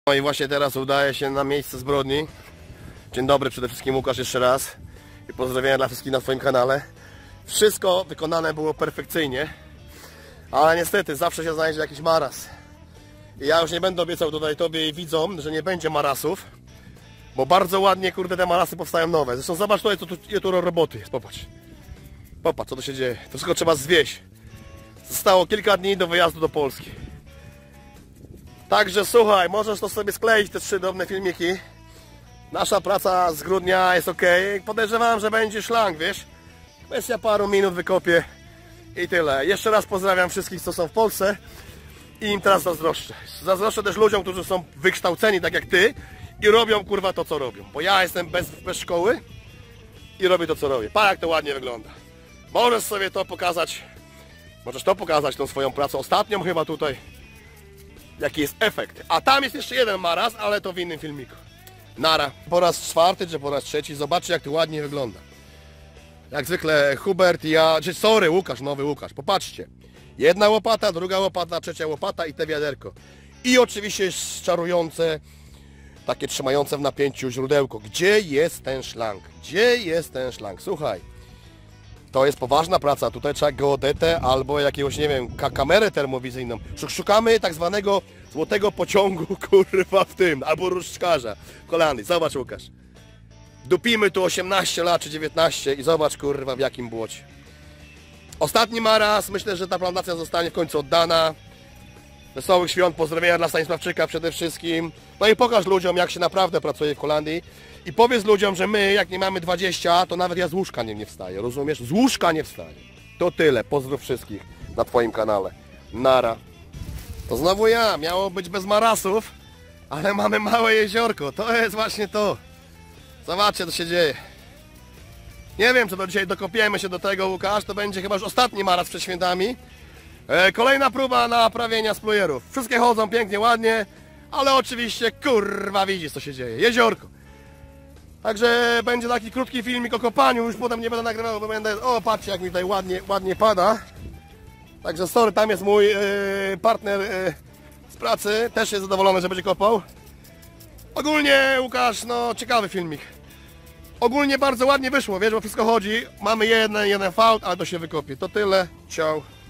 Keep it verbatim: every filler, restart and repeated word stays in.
No i właśnie teraz udaję się na miejsce zbrodni. Dzień dobry, przede wszystkim Łukasz jeszcze raz. I pozdrowienia dla wszystkich na swoim kanale. Wszystko wykonane było perfekcyjnie. Ale niestety zawsze się znajdzie jakiś maraz. I ja już nie będę obiecał tutaj tobie i widzom, że nie będzie marasów. Bo bardzo ładnie, kurde, te marasy powstają nowe. Zresztą zobacz tutaj, co tu, ile tu roboty jest. Popatrz. Popatrz, co tu się dzieje. To wszystko trzeba zwieść. Zostało kilka dni do wyjazdu do Polski. Także słuchaj, możesz to sobie skleić, te trzy drobne filmiki. Nasza praca z grudnia jest ok. Podejrzewam, że będzie szlang, wiesz. Kwestia paru minut wykopię i tyle. Jeszcze raz pozdrawiam wszystkich, co są w Polsce. I im teraz zazdroszczę. Zazdroszczę też ludziom, którzy są wykształceni tak jak ty i robią kurwa to, co robią. Bo ja jestem bez, bez szkoły i robię to, co robię. Patrz, jak to ładnie wygląda. Możesz sobie to pokazać. Możesz to pokazać, tą swoją pracę ostatnią chyba tutaj. Jaki jest efekt. A tam jest jeszcze jeden maraz, ale to w innym filmiku. Nara. Po raz czwarty czy po raz trzeci. Zobaczcie, jak to ładnie wygląda. Jak zwykle Hubert i ja, czy sorry, Łukasz, nowy Łukasz. Popatrzcie. Jedna łopata, druga łopata, trzecia łopata i te wiaderko. I oczywiście czarujące, takie trzymające w napięciu źródełko. Gdzie jest ten szlang? Gdzie jest ten szlang? Słuchaj. To jest poważna praca, tutaj trzeba geodetę albo jakiegoś, nie wiem, ka kamerę termowizyjną. Szukamy tak zwanego złotego pociągu, kurwa, w tym, albo różdżkarza w Holandii. Zobacz, Łukasz. Dupimy tu osiemnaście lat czy dziewiętnaście i zobacz, kurwa, w jakim błocie. Ostatni maraz, myślę, że ta plantacja zostanie w końcu oddana. Wesołych świąt, pozdrowienia dla Stanisławczyka przede wszystkim. No i pokaż ludziom, jak się naprawdę pracuje w Holandii. I powiedz ludziom, że my, jak nie mamy dwadzieścia, to nawet ja z łóżka nie, nie wstaję, rozumiesz? Z łóżka nie wstaję. To tyle, pozdrów wszystkich na twoim kanale. Nara. To znowu ja, miało być bez marasów, ale mamy małe jeziorko, to jest właśnie to. Zobaczcie, co się dzieje. Nie wiem, czy do dzisiaj dokopiemy się do tego, Łukasz, to będzie chyba już ostatni maraz przed świętami. E, kolejna próba naprawienia splujerów. Wszystkie chodzą pięknie, ładnie, ale oczywiście, kurwa, widzisz, co się dzieje. Jeziorko. Także będzie taki krótki filmik o kopaniu, już potem nie będę nagrywał, bo będę... O, patrzcie, jak mi tutaj ładnie, ładnie pada. Także sorry, tam jest mój yy, partner yy, z pracy, też jest zadowolony, że będzie kopał. Ogólnie, Łukasz, no ciekawy filmik. Ogólnie bardzo ładnie wyszło, wiesz, bo wszystko chodzi. Mamy jeden, jeden fałd, ale to się wykopie. To tyle, ciao.